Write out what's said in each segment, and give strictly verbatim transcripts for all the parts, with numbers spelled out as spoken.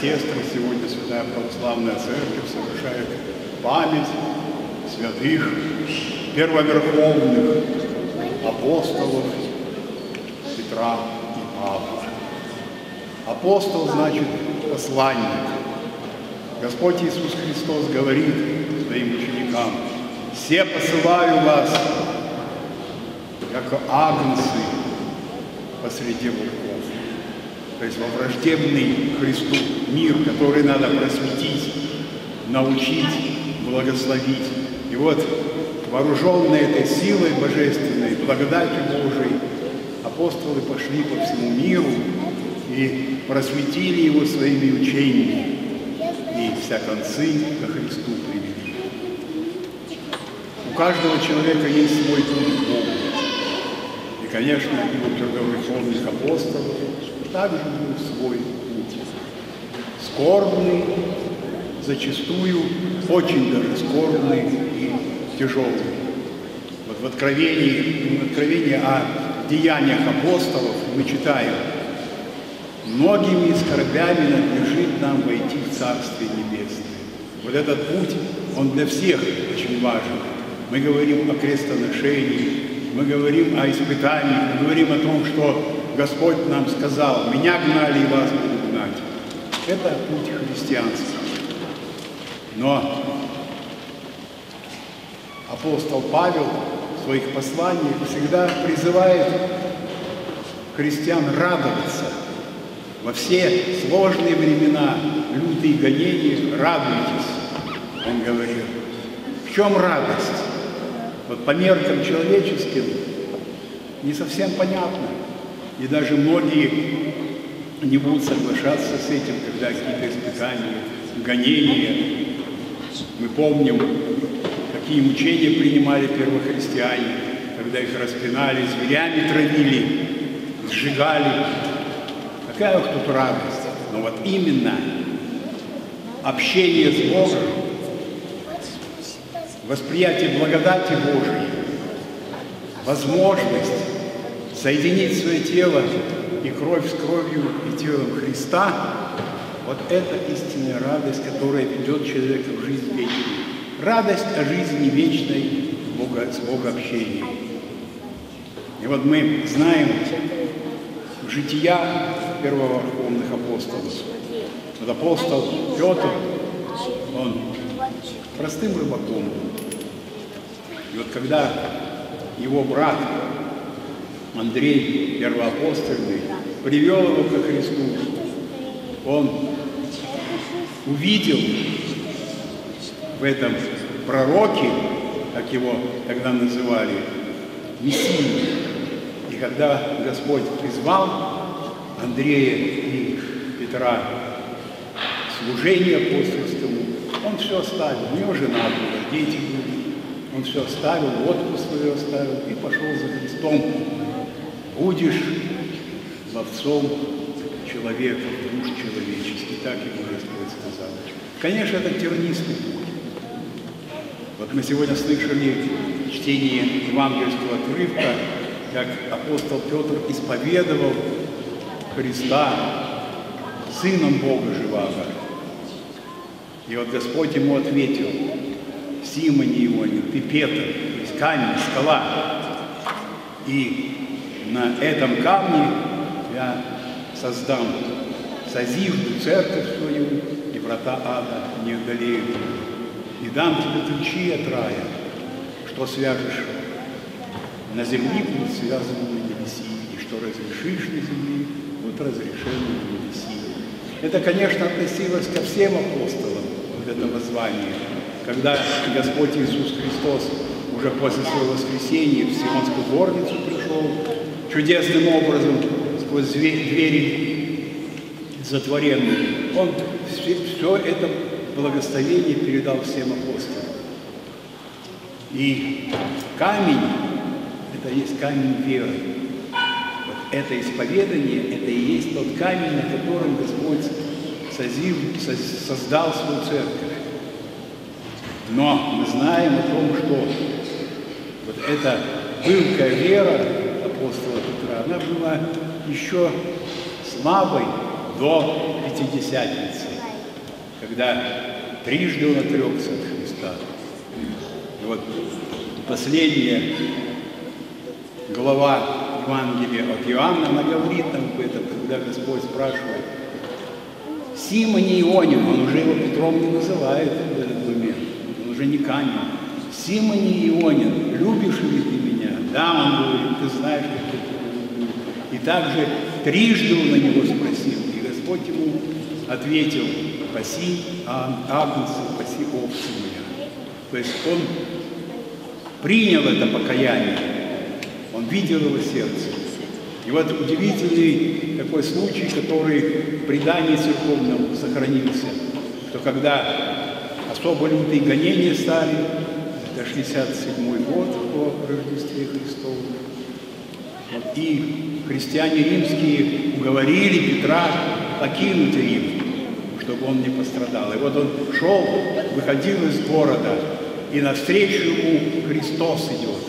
сестры, сегодня Святая Православная Церковь совершает память святых первоверховных апостолов Петра и Павла. Апостол значит посланник. Господь Иисус Христос говорит своим ученикам: «Все посылаю вас, как агнцы посреди волков». То есть во враждебный Христу мир, который надо просветить, научить, благословить. И вот, вооруженные этой силой божественной, благодатью Божией, апостолы пошли по всему миру и просветили его своими учениями, и вся концы ко Христу привели. У каждого человека есть свой путь к Богу. И, конечно, и у первоверховных апостолов также был свой путь. Скорбный, зачастую очень даже скорбный и тяжелый. Вот в Откровении, в Откровении о деяниях апостолов мы читаем: «Многими скорбями надлежит нам войти в Царствие Небесное». Вот этот путь, он для всех очень важен. Мы говорим о крестоношении, мы говорим о испытании, мы говорим о том, что Господь нам сказал: «Меня гнали, и вас будут гнать». Это путь христианства. Но апостол Павел в своих посланиях всегда призывает христиан радоваться. Во все сложные времена, лютые гонения, радуйтесь, он говорил. В чем радость? Вот по меркам человеческим не совсем понятно. И даже многие не будут соглашаться с этим, когда какие-то испытания, гонения. Мы помним, какие мучения принимали первохристиане, когда их распинали, зверями травили, сжигали. Какая уж тут радость. Но вот именно общение с Богом, восприятие благодати Божией, возможность соединить свое тело и кровь с кровью и телом Христа, вот это истинная радость, которая ведет человека в жизнь вечную. Радость о жизни вечной с Богообщением. И вот мы знаем жития первоверховных апостолов. Вот апостол Петр, он простым рыбаком был. И вот когда его брат Андрей, первоапостольный, привел его ко Христу, он увидел в этом пророке, как его тогда называли, Мессию. И когда Господь призвал Андрея и Петра к служению апостольскому, он все оставил. У него жена была, дети были. Он все оставил, лодку свою оставил и пошел за Христом. Будешь ловцом человека, душ человеческий, так ему Господь сказал. Конечно, это тернистый путь. Вот мы сегодня слышали чтение евангельского отрывка, как апостол Петр исповедовал Христа Сыном Бога живаго. И вот Господь ему ответил: «Симоне Ионе, ты Петр, то есть камень, скала, и на этом камне я создам, созижду церковь свою, и врата ада не одолеют. И дам тебе ключи от рая, что свяжешь на земле, будет связано на небеси, и что разрешишь на земле, будет разрешено на небеси». Это, конечно, относилось ко всем апостолам вот этого звания. Когда Господь Иисус Христос уже после своего воскресения в Сионскую горницу пришел, чудесным образом сквозь двери затворенные, Он все, все это благословение передал всем апостолам. И камень, это есть камень веры. Вот это исповедание, это и есть тот камень, на котором Господь созив, создал свою церковь. Но мы знаем о том, что вот эта пылкая вера апостола Петра, она была еще слабой до Пятидесятницы. когда трижды он отрекся от Христа. И вот последняя глава Евангелия от Иоанна, она говорит нам об этом, когда Господь спрашивает: Симоне Ионин, он уже его Петром не называет в этот момент, он уже не Канин. Симоне Ионин, любишь ли ты меня? Да, он говорит, ты знаешь, как я тебя люблю. И также трижды он на него спросил, и Господь ему ответил: паси агнца, паси овцы меня. То есть он принял это покаяние, он видел его сердце. И вот удивительный такой случай, который в предании церковном сохранился, что когда особо лютые гонения стали, это шестьдесят седьмой год по Рождестве Христову, вот, и христиане римские уговорили Петра покинуть Рим, чтобы он не пострадал. И вот он шел, выходил из города, и навстречу ему Христос идет.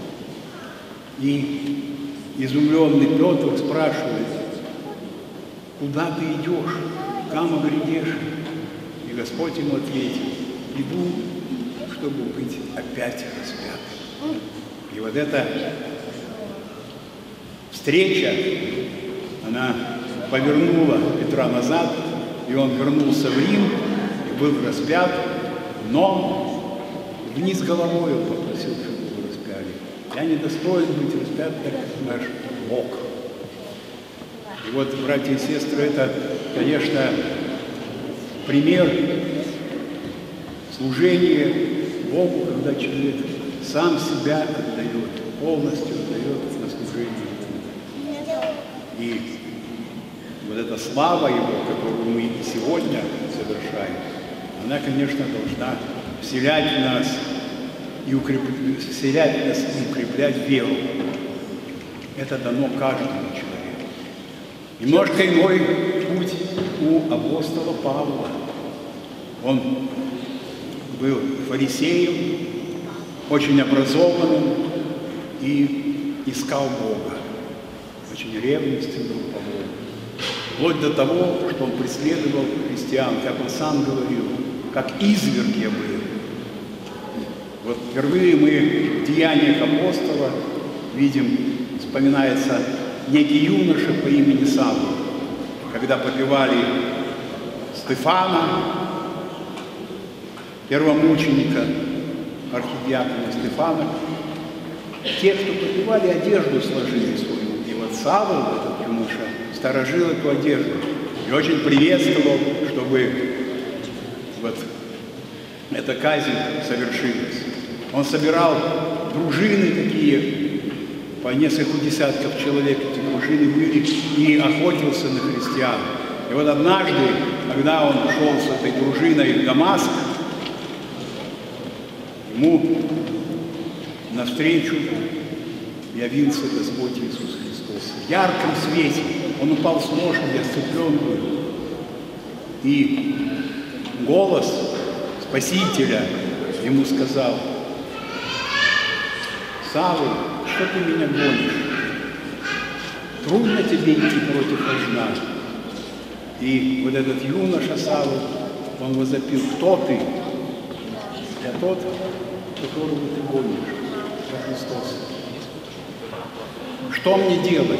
И изумленный Петр спрашивает: куда ты идешь, кому грядешь? И Господь ему ответил: иду, чтобы быть опять распятым. И вот эта встреча, она повернула Петра назад, и он вернулся в Рим и был распят, но вниз головой он попросил, чтобы его распяли. Я не достоин быть распят, так как наш Бог. И вот, братья и сестры, это, конечно, пример служения Богу, когда человек сам себя отдает, полностью отдает на служение Богу. И вот эта слава Его, которую мы и сегодня совершаем, она, конечно, должна вселять в нас и укреплять, вселять в нас и укреплять веру. Это дано каждому человеку. Немножко иной путь у апостола Павла. Он был фарисеем, очень образованным и искал Бога. Очень ревностен был по Богу. Вплоть до того, что он преследовал христиан, как он сам говорил, как изверг я был. Вот впервые мы в деяниях апостола видим, вспоминается некий юноша по имени Савл, когда побивали Стефана, первомученика, архидиакона Стефана. Те, кто побивали, одежду сложили свою. И вот Савл, этот юноша, сторожил эту одежду и очень приветствовал, чтобы вот эта казнь совершилась. Он собирал дружины такие, по несколько десятков человек эти дружины были, и охотился на христиан. И вот однажды, когда он шел с этой дружиной в Дамаск, ему навстречу явился Господь Иисус Христос. В ярком свете он упал с лошади, ослеплен был. И голос Спасителя ему сказал: Савл, что ты меня гонишь? Трудно тебе идти против вождя. И вот этот юноша Савл, он возопил: кто ты? Я тот, которого ты гонишь, это Христос. Что мне делать?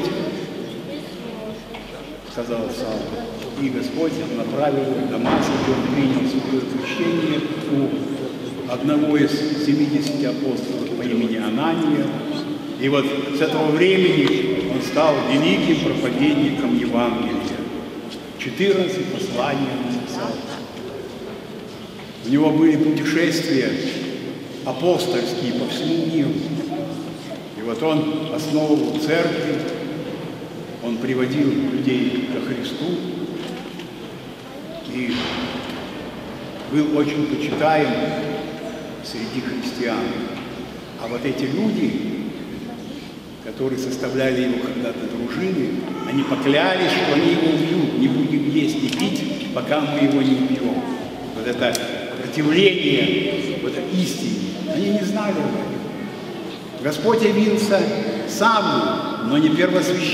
Сказал Савл. И Господь направил его в Дамаск, и он принял свое крещение у одного из семидесяти апостолов по имени Анания. И вот с этого времени он стал великим проповедником Евангелия. четырнадцать посланий он написал. У него были путешествия апостольские по всему миру. И вот он основывал церкви, он приводил людей ко Христу и был очень почитаем среди христиан. А вот эти люди, которые составляли его когда-то дружины, они поклялись, что они его убьют, не будем есть и пить, пока мы его не убьем. Вот это противление, вот это истине, они не знали об этом. Господь явился Савлу, но не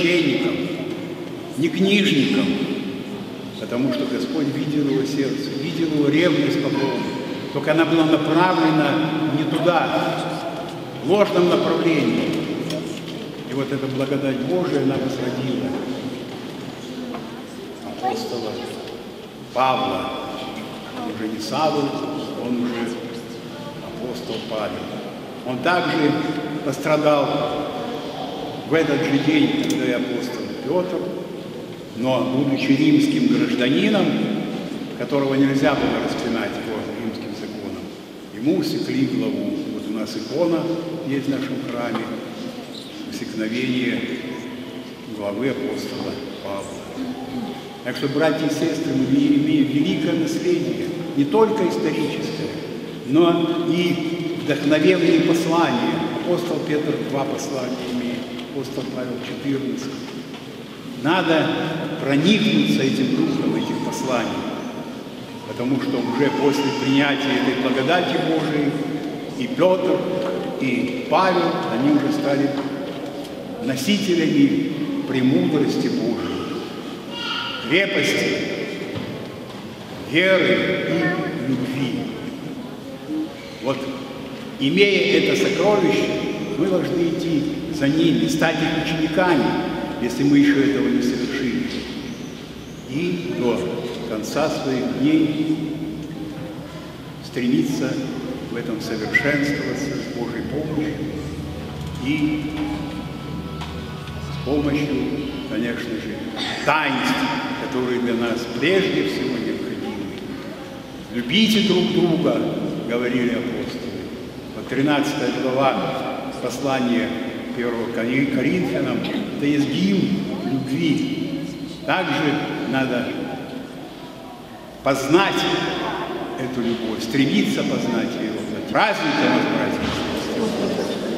первосвященником, не книжником, потому что Господь видел его сердце, видел его ревность по Богу. Только она была направлена не туда, в ложном направлении. И вот эта благодать Божия, она возродила апостола Павла. Он уже не Савл, он уже апостол Павел. Он также пострадал в этот же день, когда и апостол Петр, но, будучи римским гражданином, которого нельзя было распинать по римским законам, ему усекли главу. Вот у нас икона есть в нашем храме, усекновение главы апостола Павла. Так что, братья и сестры, мы имеем великое наследие, не только историческое, но и вдохновенные послания. Апостол Петр два послания имеет, апостол Павел четырнадцать. Надо проникнуться этим духом, этих посланий, потому что уже после принятия этой благодати Божией и Петр, и Павел, они уже стали носителями премудрости Божией, крепости, веры и любви. Вот, имея это сокровище, мы должны идти за ними, стать их учениками, если мы еще этого не совершили. И до конца своих дней стремиться в этом совершенствоваться с Божьей помощью и с помощью, конечно же, таинств, которые для нас прежде всего необходимы. Любите друг друга, говорили апостолы. Вот тринадцатая глава послания первого Коринфянам, это есть гимн любви. Также надо познать эту любовь, стремиться познать ее. Праздником, братья и сестры.